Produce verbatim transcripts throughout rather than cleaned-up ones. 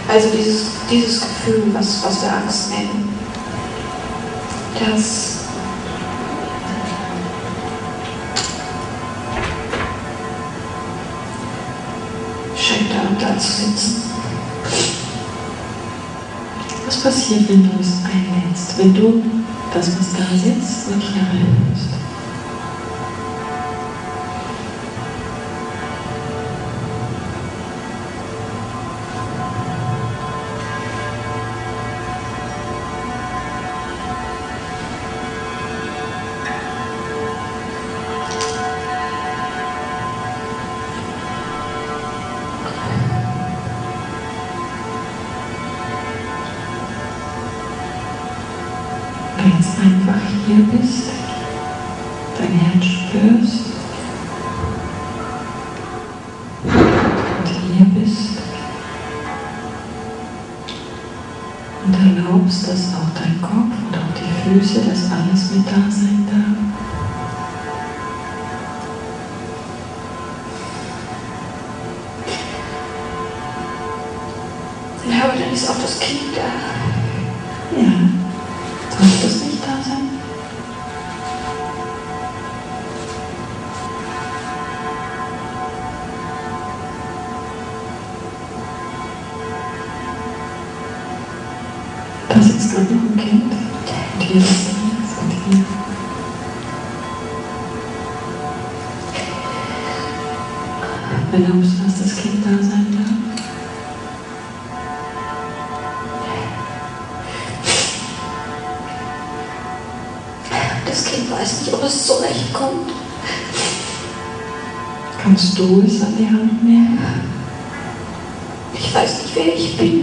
Also dieses, dieses Gefühl, was, was wir Angst nennen, das scheint da und da zu sitzen. Was passiert, wenn du es einlädst, wenn du das, was da sitzt, wirklich hereinlässt? Wenn du jetzt einfach hier bist, dein Herz spürst und hier bist und erlaubst, dass auch dein Kopf und auch die Füße, dass alles mit da sein darf. Ja, aber dann ist auch das Kind da. Ja. Darf das nicht da sein? Da sitzt gerade noch ein Kind. Und hier sitzt eins und hier. Erlaubst du, dass das Kind da sein darf? Das Kind weiß nicht, ob es zurechtkommt. Kannst du es an die Hand nehmen? Ich weiß nicht, wer ich bin.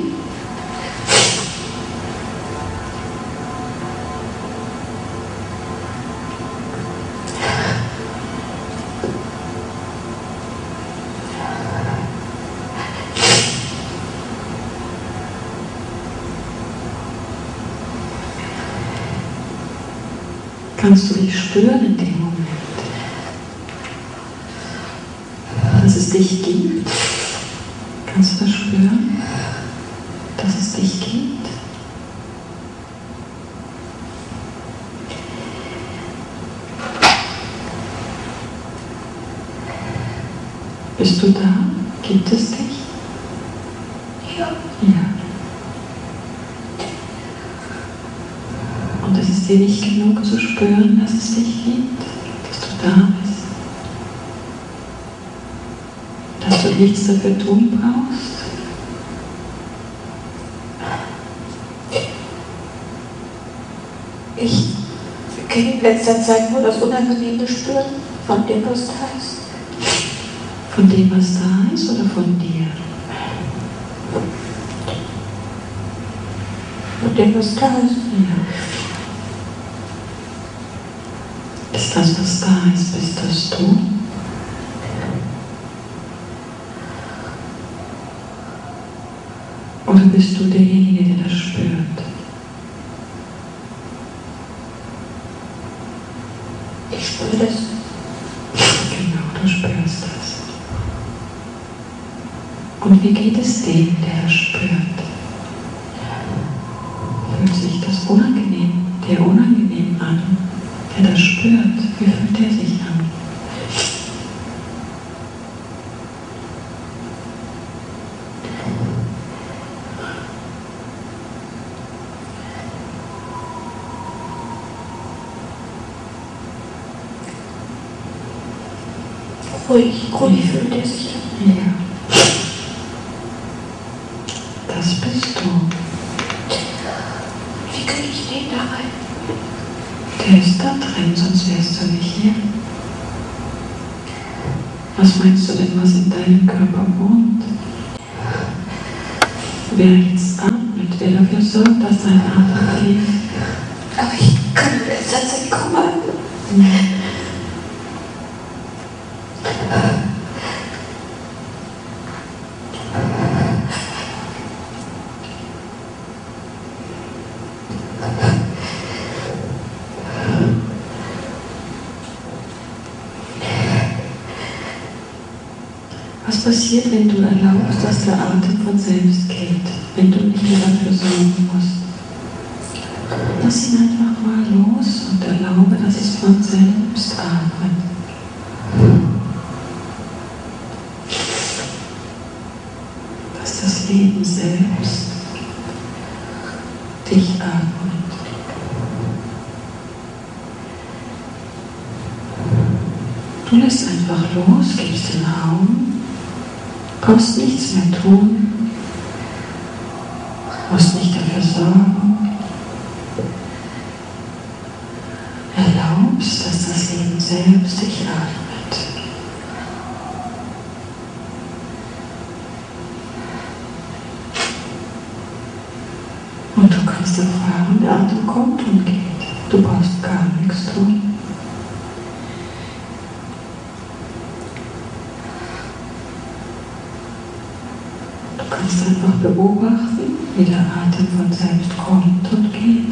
Kannst du dich spüren in dem Moment, dass es dich gibt? Kannst du das spüren, dass es dich gibt? Bist du da? Gibt es dich? Ja. Ja. Und es ist dir nicht genug zu spüren, dass es dich gibt, dass du da bist, dass du nichts dafür tun brauchst. Ich kenne in letzter Zeit nur das unangenehme Spüren von dem, was da ist. Von dem, was da ist, oder von dir? Von dem, was da ist. Ja. Ist das, was da ist, bist das du? Oder bist du derjenige, der das spürt? Ich spüre das. Genau, du spürst das. Und wie geht es dem, der das spürt? Fühlt sich das unangenehm, der unangenehm an, der das spürt? Wie fühlt er sich an? Ruhig, ruhig fühlt er sich an. Ja. Das bist du. Wie kriege ich den da rein? Der ist da drin, sonst wärst du nicht hier. Was meinst du denn, was in deinem Körper wohnt? Wer jetzt atmet, wer dafür sorgt, dass dein Atem fließt? Aber ich kann in letzter Zeit kaum atmen. Ja. Was passiert, wenn du erlaubst, dass der Atem von selbst geht? Wenn erlaube, dass es von selbst atmet. Dass das Leben selbst dich atmet. Du lässt einfach los, gibst den Raum, brauchst nichts mehr tun, musst nicht dafür sorgen. Erlaubst, dass das Leben selbst dich atmet. Und du kannst erfahren, der Atem kommt und geht. Du brauchst gar nichts tun. Du kannst einfach beobachten, wie der Atem von selbst kommt und geht.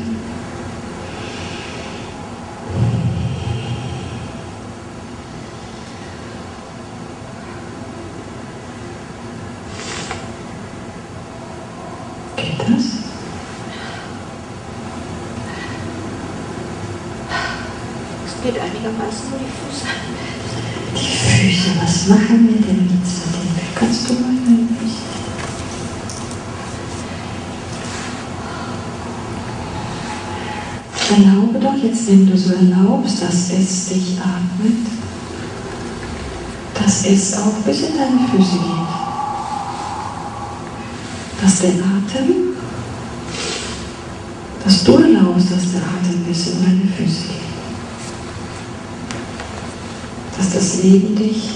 Geht das? Es geht einigermaßen nur die Füße. Die Füße, was machen wir denn jetzt mit den Füßen? Kannst du mal deine Füße? Erlaube doch jetzt, wenn du so erlaubst, dass es dich atmet, dass es auch bis in deine Füße geht. Dass der Atem, dass du erlaubst, dass der Atem bis in deine Füße geht. Dass das Leben dich,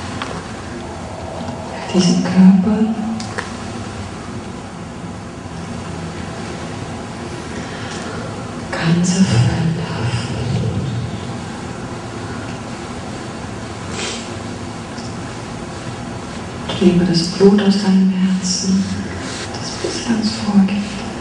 diesen Körper, ganz erfüllen darf. Ich nehme das Blut aus deinem Herzen, das bis ganz vorgeht.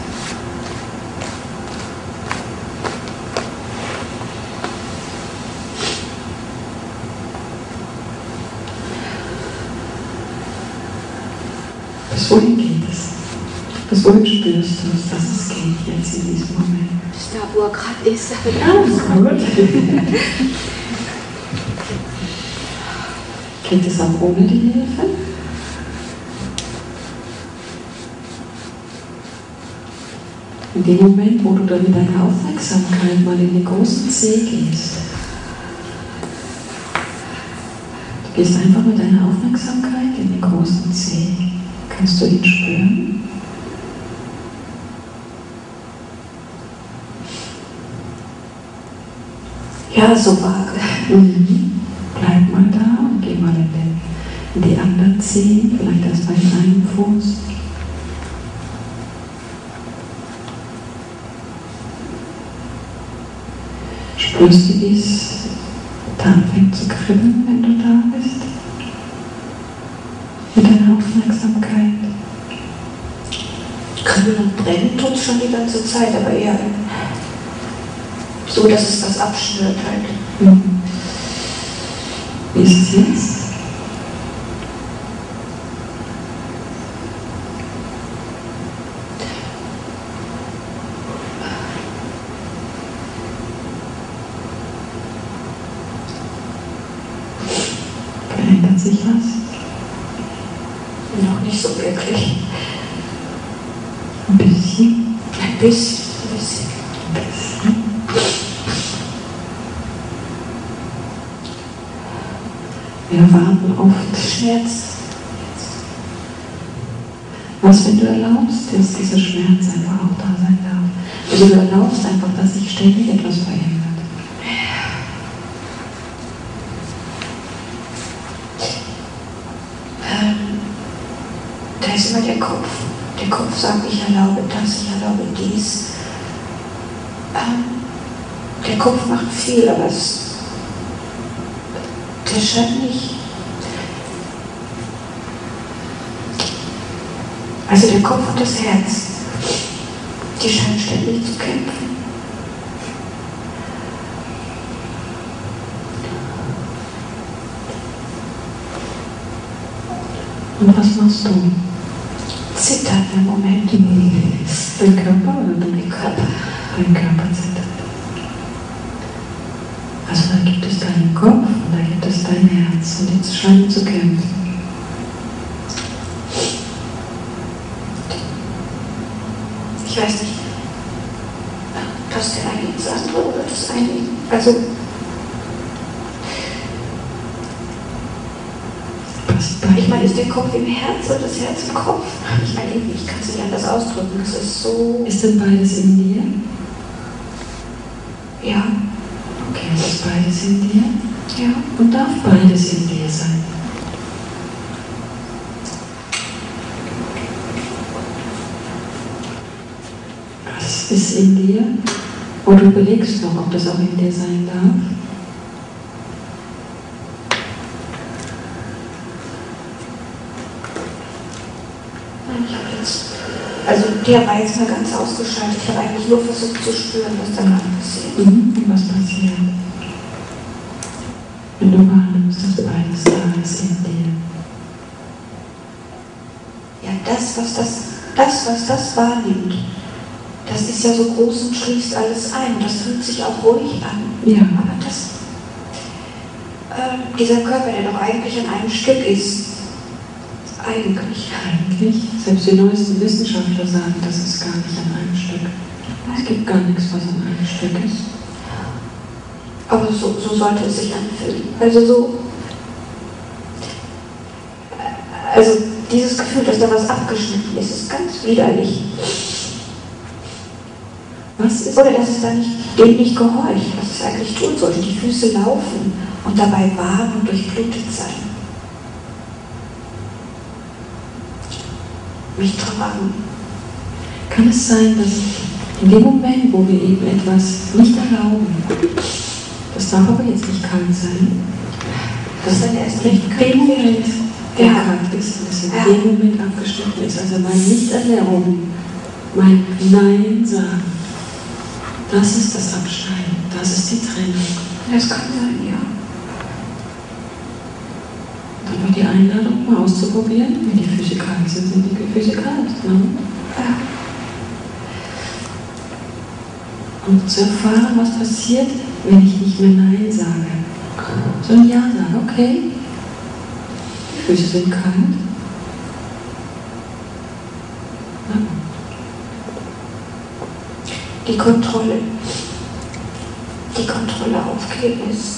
Bis wohin geht es? Bis wohin spürst du es, dass es geht jetzt in diesem Moment? Bis da, wo er gerade ist. Ja, ist gut. Geht es auch ohne die Hilfe? In dem Moment, wo du dann mit deiner Aufmerksamkeit mal in den großen Zeh gehst, du gehst einfach mit deiner Aufmerksamkeit in den großen Zeh. Kannst du ihn spüren? Ja, so vage. Mhm. Bleib mal da und geh mal in, den, in die anderen Zehen, vielleicht erst mal in einen Fuß. Spürst du, wie es da anfängt zu kribbeln, wenn du da bist? Mit deiner Aufmerksamkeit. Kribbeln und brennen tut es schon die ganze Zeit, aber eher so, dass es das abschnürt halt. Mhm. Wie ist es jetzt? Verändert sich was? Noch nicht so wirklich. Ein bisschen? Ein bisschen, ein bisschen. Ein bisschen. Wir warten oft. Schmerz. Was, wenn du erlaubst, dass dieser Schmerz einfach auch da sein darf? Also du erlaubst einfach, dass sich ständig etwas verändert. Ähm, da ist immer der Kopf. Der Kopf sagt, ich erlaube das, ich erlaube dies. Ähm, der Kopf macht viel, aber es, der scheint nicht. Also der Kopf und das Herz, die scheinen ständig zu kämpfen. Und was machst du? Zittern im Moment. Dein Körper oder dein Dein Körper. Dein Körper zittert. Also da gibt es deinen Kopf und da gibt es dein Herz und die scheinen zu kämpfen. Ich weiß nicht, passt der eine ins andere oder das eine, also ich meine, ist der Kopf im Herz oder das Herz im Kopf? Ich meine, ich kann es nicht anders ausdrücken, das ist so... Ist denn beides in dir? Ja. Okay, ist beides in dir? Ja. Und darf beides in dir sein? Was ist in dir? Und du überlegst noch, ob das auch in dir sein darf? Ich habe jetzt, also der war jetzt mal ganz ausgeschaltet. Ich habe eigentlich nur versucht zu spüren, was da gerade passiert. Mhm. Und was passiert? Wenn du wahrnimmst, dass beides da ist in dir. Ja, das, was das, das, was das wahrnimmt, das ist ja so groß und schließt alles ein. Das fühlt sich auch ruhig an. Ja. Aber das, äh, dieser Körper, der doch eigentlich an einem Stück ist, eigentlich. Eigentlich, selbst die neuesten Wissenschaftler sagen, das ist gar nicht an einem Stück. Es gibt gar nichts, was an einem Stück ist. Aber so, so sollte es sich anfühlen. Also so, also dieses Gefühl, dass da was abgeschnitten ist, ist ganz widerlich. Was ist? Oder dass es da nicht, dem nicht gehorcht, was es eigentlich tun sollte. Die Füße laufen und dabei warm und durchblutet sein. Mich tragen. Kann es sein, dass in dem Moment, wo wir eben etwas nicht erlauben, das darf aber jetzt nicht kalt sein, dass dann erst recht in dem Moment, der ja. kalt ist, dass in Ja. dem Moment abgeschnitten ist, also mein Nicht-Erlauben, mein Nein sagen, das ist das Abschneiden, das ist die Trennung. Das kann sein, ja. Dann wird die Einladung, mal auszuprobieren, wenn die Füße kalt sind, sind die Füße kalt. Ne? Ja. Und zu erfahren, was passiert, wenn ich nicht mehr Nein sage, sondern Ja sage, okay, die Füße sind kalt. Na gut. Die Kontrolle, die Kontrolle aufgeben ist.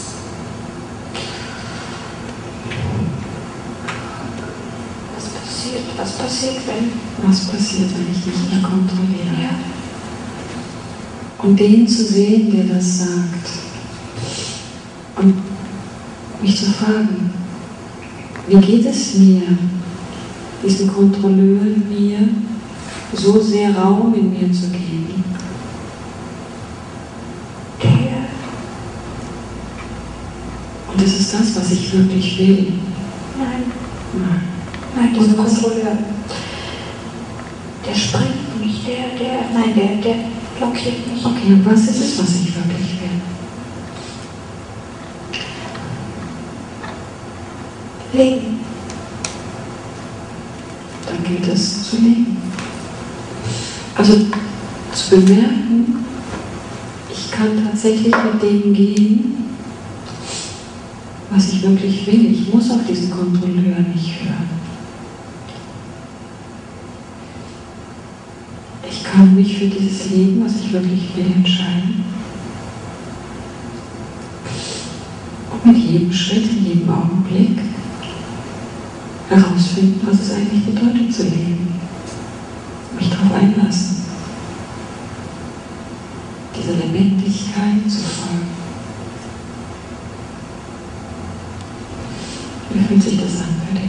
Was passiert? Was passiert, wenn? Was passiert, wenn ich nicht mehr kontrolliere? Ja. Und den zu sehen, der das sagt. Und mich zu fragen, wie geht es mir, diesen Kontrolleur in mir, so sehr Raum in mir zu geben? Der. Und ist es das, was ich wirklich will? Nein. Nein. Nein, dieser Und was- Kontrolleur. Der springt nicht, der, der, nein, der, der blockiert mich. Okay, und was ist es, was ich wirklich will? Leben. Dann gilt es zu leben. Also zu bemerken, ich kann tatsächlich mit dem gehen, was ich wirklich will. Ich muss auf diesen Kontrolleur nicht hören. Ich kann mich für dieses Leben, was ich wirklich will, entscheiden. Und mit jedem Schritt, in jedem Augenblick herausfinden, was es eigentlich bedeutet zu leben. Mich darauf einlassen. Dieser Lebendigkeit zu folgen. Wie fühlt sich das an für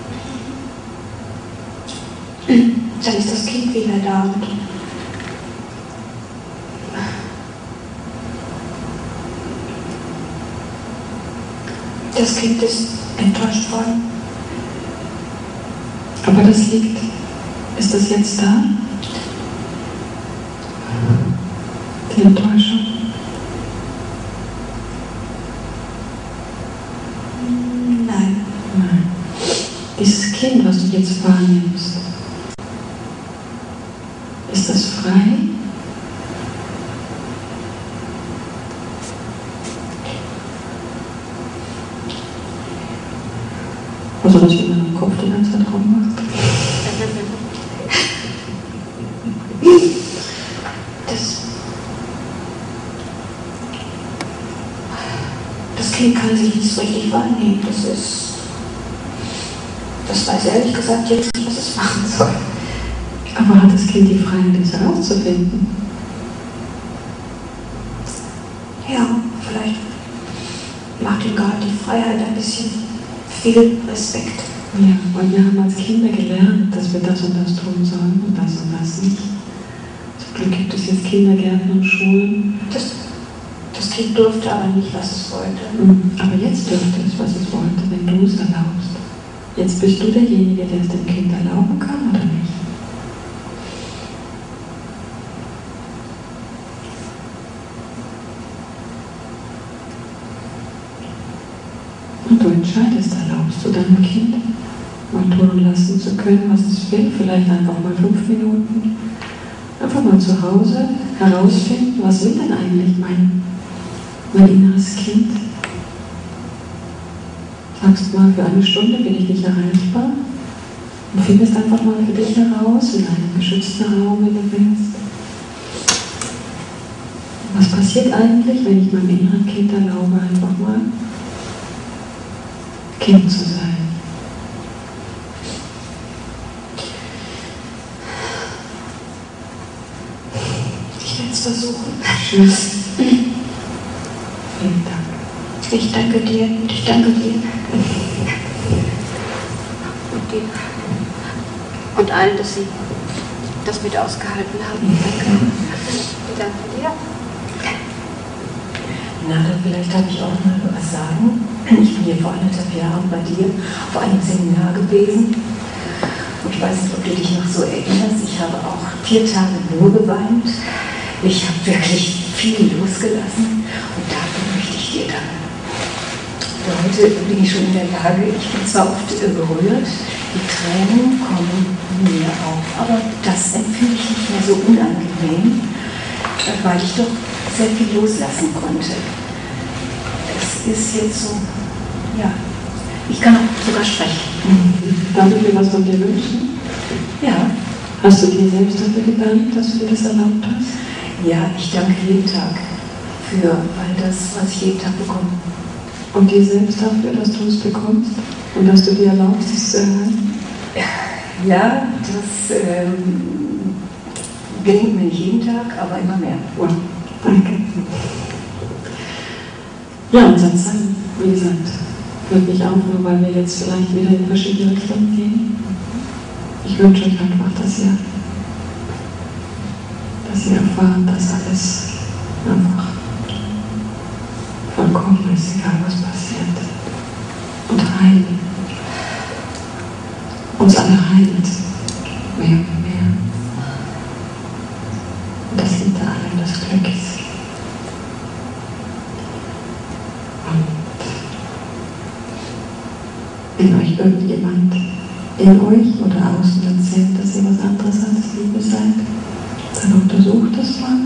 dich? Dann ist das Kind wieder da und das Kind ist enttäuscht worden. Aber das liegt, ist das jetzt da? Die Enttäuschung? Nein. Nein. Dieses Kind, was du jetzt wahrnimmst, ist das frei? Kind kann sich nicht so richtig wahrnehmen. Das ist, das weiß ehrlich gesagt jetzt nicht, was es machen soll. Aber hat das Kind die Freiheit, das herauszufinden? Ja, vielleicht macht ihm gerade die Freiheit ein bisschen viel Respekt. Ja, und wir haben als Kinder gelernt, dass wir das und das tun sollen und das und das nicht. Zum Glück gibt es jetzt Kindergärten und Schulen. Das, das Kind durfte aber nicht, was es wollte. Aber jetzt dürfte es, was es wollte, wenn du es erlaubst. Jetzt bist du derjenige, der es dem Kind erlauben kann, oder nicht? Und du entscheidest, erlaubst du deinem Kind, mal tun und lassen zu können, was es will, vielleicht einfach mal fünf Minuten. Einfach mal zu Hause herausfinden, was will denn eigentlich mein, mein inneres Kind? Sagst mal, für eine Stunde bin ich nicht erreichbar und findest einfach mal für dich heraus, in einem geschützten Raum, wenn du willst. Was passiert eigentlich, wenn ich meinem inneren Kind erlaube, einfach mal Kind zu sein? Ich werde es versuchen. Schön. Vielen Dank. Ich danke dir und ich danke dir. Und dir. Und allen, dass sie das mit ausgehalten haben. Danke. Ich danke dir. Nada, vielleicht darf ich auch mal was sagen. Ich bin hier vor anderthalb Jahren bei dir auf einem Seminar gewesen. Und ich weiß nicht, ob du dich noch so erinnerst. Ich habe auch vier Tage nur geweint. Ich habe wirklich viel losgelassen. Und dafür möchte ich dir danken. Heute bin ich schon in der Lage, ich bin zwar oft berührt, die Tränen kommen mir auf, aber das empfinde ich nicht mehr so unangenehm, weil ich doch sehr viel loslassen konnte. Es ist jetzt so, ja, ich kann auch sogar sprechen. Mhm. Darf ich mir was von dir wünschen? Ja. Hast du dir selbst dafür gedankt, dass du dir das erlaubt hast? Ja, ich danke jeden Tag für all das, was ich jeden Tag bekomme. Und dir selbst dafür, dass du es bekommst und dass du dir erlaubst, es zu erhalten? Ja, das ähm, gelingt mir nicht jeden Tag, aber immer mehr. Wow, danke. Ja, unser Sein, wie gesagt, hört mich auf, nur weil wir jetzt vielleicht wieder in verschiedene Richtungen gehen. Ich wünsche euch einfach, dass ihr, dass ihr erfahrt, dass alles einfach vollkommen ist, egal was passiert. Und heilt. Uns alle heilt. Mehr und mehr. Und das hinter allem das Glück ist. Und wenn euch irgendjemand in euch oder außen erzählt, dass ihr was anderes als Liebe seid, dann untersucht das mal.